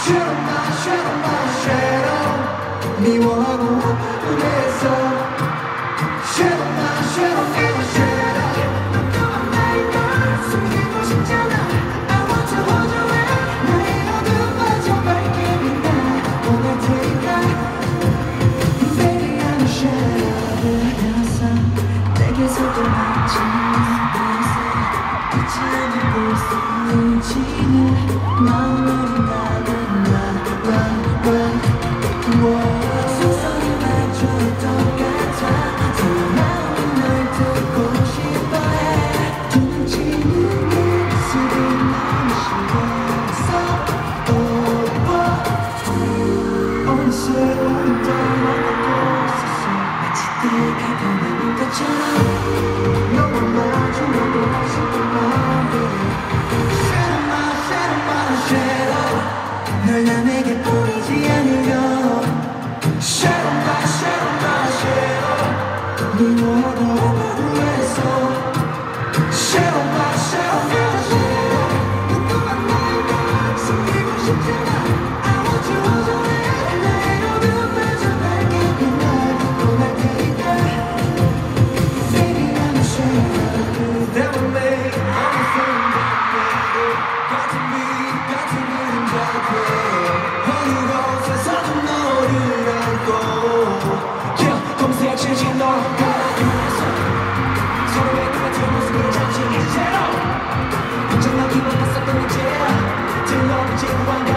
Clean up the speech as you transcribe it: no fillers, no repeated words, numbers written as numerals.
Shadow my shadow my shadow 미워하고 그래서 Shadow my shadow my shadow 너와 나의 널 숨기고 싶잖아 I want to hold you in 나의 어두운 마저 밝게 빛나 오늘 테니까 Baby I'm a shadow 항상 내게서도 맞지 잊지 않을 수 있는지는 마음으로 나는 속삭이마저 똑같아 내 마음은 널 듣고 싶어해 둥지는 모습이 너무 싫어서 어느새 오늘 떠나가고 있었어 마치 때가 변하는 것처럼 너와 마주하고 싶은 마음이 Shadow my shadow my shadow 널 남에게 보이지 않으려 Shadow my shadow my shadow 미워하고 후회해서 Shadow my shadow my shadow 너와 나의 걸 숨기고 싶잖아 I want you all the way 나의 어두운 마저 밝게 빛나 떠날 테니까 Baby I'm a shadow 그대와 내 어느 순간에도 같은 빛 같은 그림자고 어느 곳에서도 너를 안고 검색 질질 널 보면서 서로의 같은 모습을 잠시 이제로 언젠가 기분 봤었던 이제 들러붙지 않는